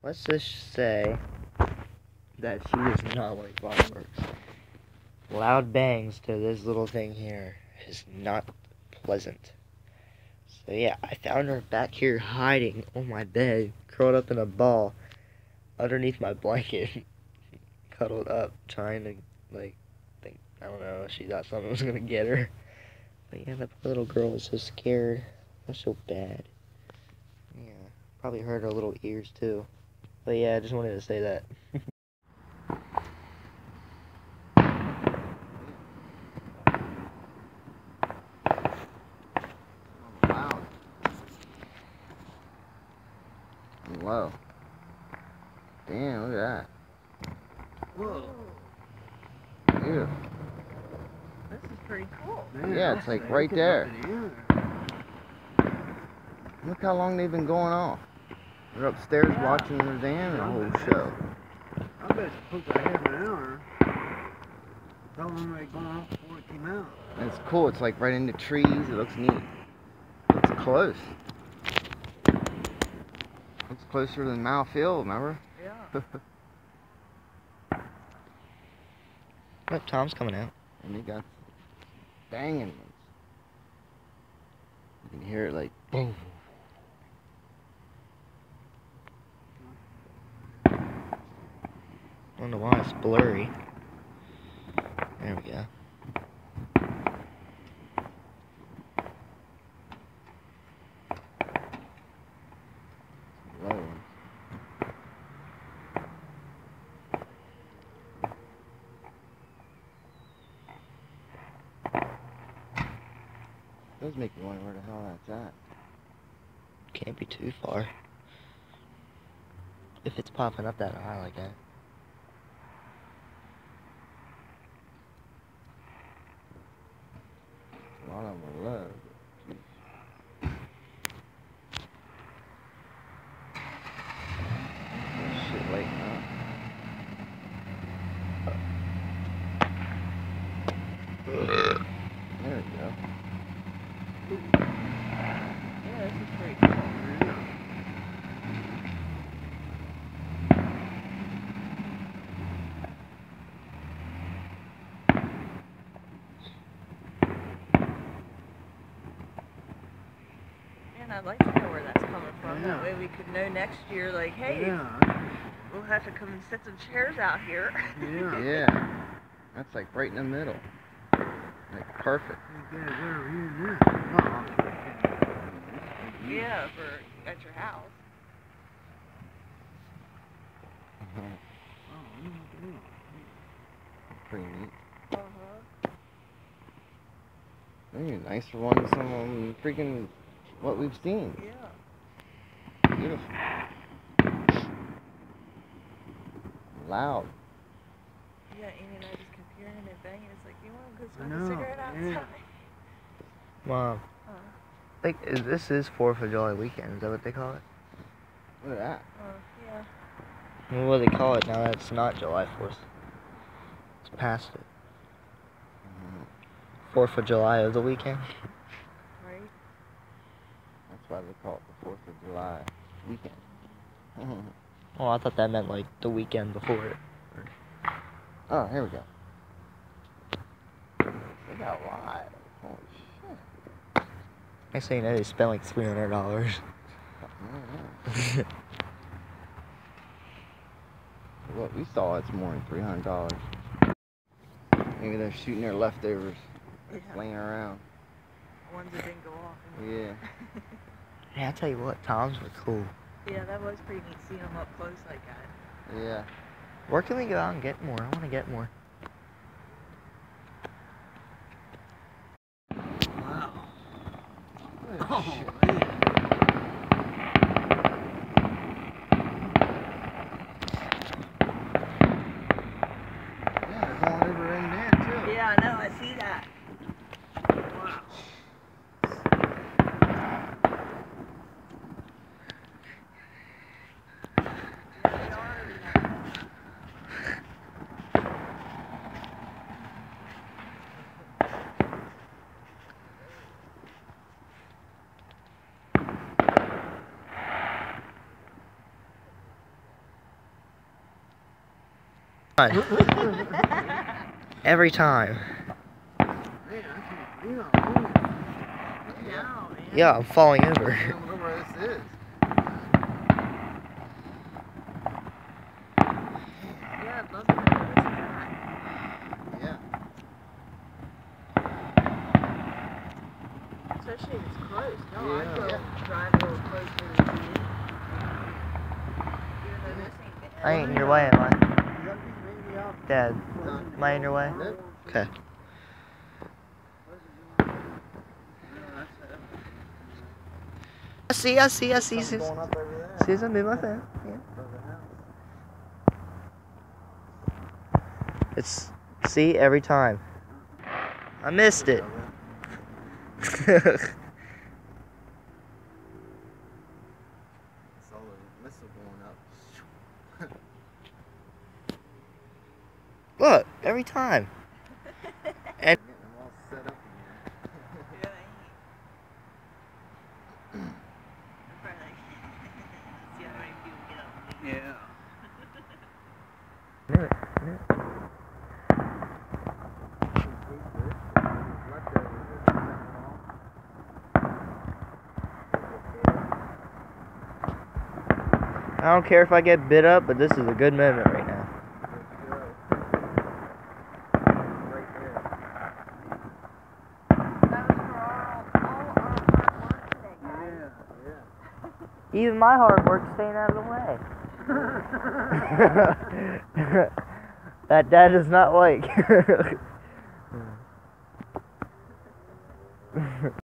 let's just say that she does not like fireworks. Loud bangs to this little thing here is not pleasant. So yeah, I found her back here hiding on my bed, curled up in a ball, underneath my blanket, cuddled up, trying to, like, think, I don't know, she thought something was gonna get her. But yeah, that poor little girl was so scared. That's so bad. Yeah, probably hurt her little ears too. But yeah, I just wanted to say that. Wow. Whoa. Damn, look at that. Whoa. Beautiful. This is pretty cool. Yeah, it's like right there. Look how long they've been going off. They're upstairs watching the damn whole show. I bet you took a half an hour. How long they going off before it came out? And it's cool. It's like right in the trees. It looks neat. It's close. It's closer than Mile Field, remember? Yeah. Look, Tom's coming out. And they got banging ones. You can hear it like boom. I don't know why it's blurry. There we go. Low one. Does make me wonder where the hell that's at. Can't be too far. If it's popping up that high like that. A lot of them are low. Shit, lighting up. There we go. Yeah, this is pretty cool. And I'd like to know where that's coming from. Yeah. That way we could know next year, like, hey, Yeah. we'll have to come and set some chairs out here. Yeah. Yeah. That's like right in the middle. Like perfect. You guys ever use this? Yeah, for at your house. Pretty neat. Uh-huh. Maybe a nicer one than some of them freaking what we've seen. Yeah. Beautiful. Loud. Yeah, Amy and I just kept hearing it banging. It's like, you want to go I smoke a know, cigarette yeah. outside? Mom, I think this is 4th of July weekend. Is that what they call it? Look at that. Yeah. Well, what do they call it now that it's not July 4th? It's past it. 4th of July of the weekend. Right? That's why they call it the 4th of July weekend. Oh, I thought that meant like the weekend before it. Oh, here we go. They got live. Holy shit. Next thing you know, they spent like $300. What we saw, it's more than $300. Maybe they're shooting their leftovers, Yeah. laying around. Ones that didn't go off. Yeah. Yeah, I'll tell you what, Toms were cool. Yeah, that was pretty neat seeing them up close like that. Yeah. Where can we go out and get more? I want to get more. Wow. Oh, Oh, shit. man. Yeah, they're going over in there too. Yeah, I know, I see that. Wow. Every time. Man, I can't be on it. No, man. Yeah, I'm falling I over. don't know where this is. Yeah, I'd love to know where this is Yeah. at. Especially if it's close. No, I'd go Yeah. drive a little closer to see it. Even though this ain't bad. I ain't in your way, am I? You gotta be maybe out. Dad, am I in your way? Nope. Okay. I see. Something going up over there. See something in my fan? Yeah. Over the house. It's, see, every time. I missed it. It's all a missile going up. Look, every time. And Getting them all set up in Yeah, I ain't. I'm probably like, see how many people get up. here. knew it. I don't care if I get bit up, but this is a good moment right now. That was for all our hard work today, guys. Yeah. Even my hard work staying out of the way. That dad does not like.